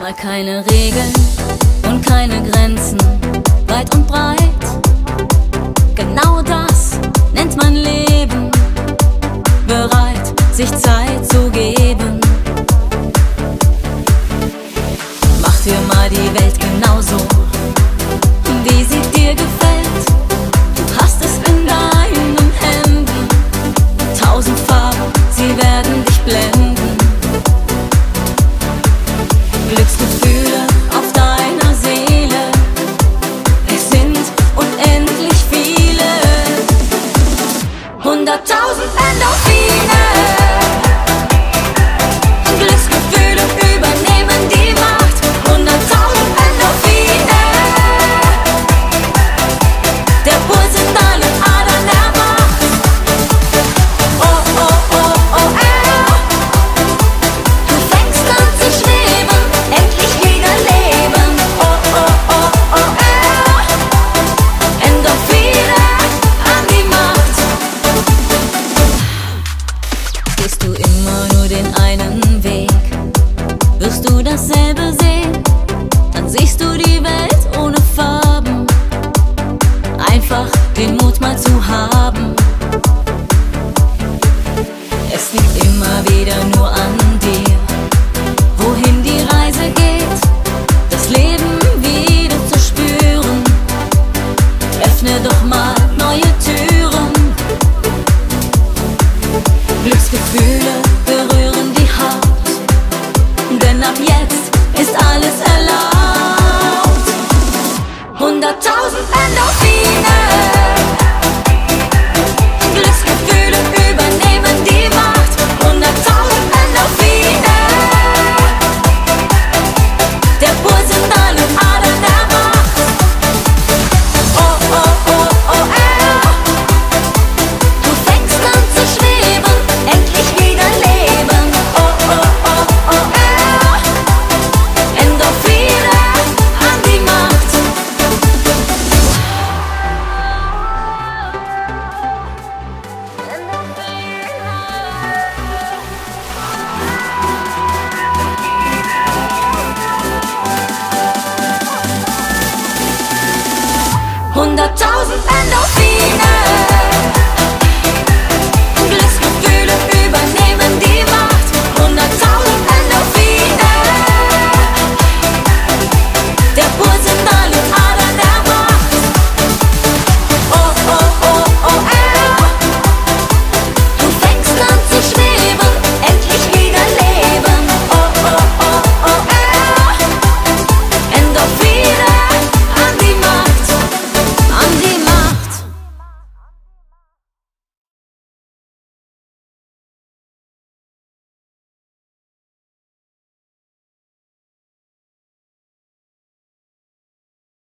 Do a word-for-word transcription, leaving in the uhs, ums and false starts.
Mal keine Regeln und keine Grenzen, weit und breit. Genau das nennt man Leben, bereit, sich Zeit zu geben. Mach dir mal die Welt genauso, wie sie dir gefällt. Du hast es in deinen Händen, tausend Farben, sie werden dich blenden. Glücksgefühle auf deiner Seele, es sind unendlich viele. Hunderttausend Endorphine, Glücksgefühle übernehmen die Macht. Hunderttausend Endorphine, der Puls in deinen Adern erwacht. Oh, oh, oh, oh, oh, du fängst an zu schweben, endlich wieder leben. Oh, oh, oh, oh, oh, Endorphine an die Macht. Gehst du immer nur den einen Weg, wirst du dasselbe sehen. Dann siehst du die Welt ohne Farben, einfach den Mut mal zu haben. Es liegt immer wieder nur an dir, wohin die Reise geht, das Leben wieder zu spüren. Öffne doch mal neue Türen. Glücksgefühle berühren die Haut, denn ab jetzt ist alles erlaubt. Hunderttausend Endorphine, Glücksgefühle übernehmen die Macht. Hunderttausend Endorphine, der Puls in deinen Adern erwacht. Oh, oh, oh, oh, oh, du fängst an zu schweben, endlich wieder leben. Oh, oh, oh, oh, oh, Endorphine an die Macht. Hunderttausend Endorphine.